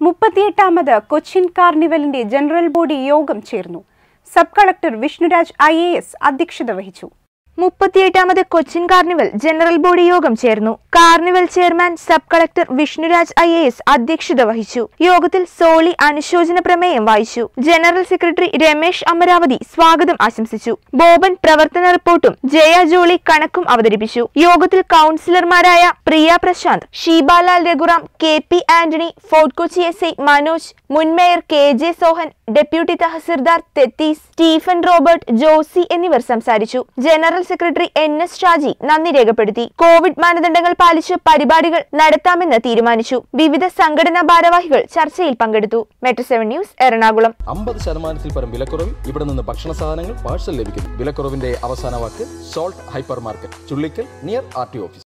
38ാമത് കൊച്ചിൻ കാർണിവലിന്റെ general body യോഗം ചേർന്നു. സബ് കളക്ടർ വിഷ്ണുരാജ് IAS അധ്യക്ഷത വഹിച്ചു. 38ാമത് കൊച്ചിൻ കാർണിവൽ ജനറൽ ബോഡി യോഗം ചേർന്നു. കാർണിവൽ chairman sub collector Vishnuraj IAS അധ്യക്ഷത വഹിച്ചു. യോഗത്തിൽ സോളി അനുശോചന പ്രമേയം വായിച്ചു. ജനറൽ സെക്രട്ടറി രമേശ് അമരാവതി സ്വാഗതം ആശംസിച്ചു. ബോബൻ പ്രവർത്തന റിപ്പോർട്ടും ജയ ജോളി കണക്കും അവതരിപ്പിച്ചു. യോഗത്തിൽ കൗൺസിലർമാരായ Priya Prashanth, Sheebalal Raghuram, KP Antony, fort Kochi SI Manoj, മുൻ mayor KJ Sohan, deputy tahsildar തെത്തീസ്, സ്റ്റീഫൻ റോബർട്ട്, ജോസി എന്നിവർ സംസാരിച്ചു. ജനറൽ സെക്രട്ടറി NS ഷാജി നന്ദി രേഖപ്പെടുത്തി. കോവിഡ് മാനദണ്ഡങ്ങൾ പാലിച്ച് പരിപാടികൾ നടത്താമെന്ന് തീരുമാനിച്ചു. വിവിധ സംഘടനാ ഭാരവാഹികൾ ചർച്ചയിൽ പങ്കെടുത്തു. Metro 7 news, Ernakulam. 50% പരം വിലക്കുറവിൽ ഇവിടെ നിന്ന് ഭക്ഷണ സാധനങ്ങൾ പാഴ്സൽ ലഭിക്കുന്നു. വിലക്കുറവിന്റെ അവസാന വാക്ക് salt hyper market, Chullikkal, near RT office.